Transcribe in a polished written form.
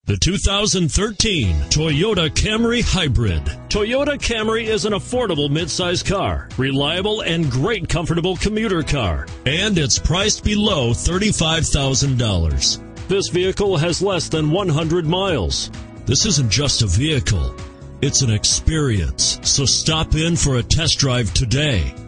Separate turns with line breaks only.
The 2013 Toyota Camry Hybrid. Toyota Camry is an affordable midsize car, reliable and great comfortable commuter car, and it's priced below $35,000. This vehicle has less than 100 miles. This isn't just a vehicle, it's an experience. So stop in for a test drive today.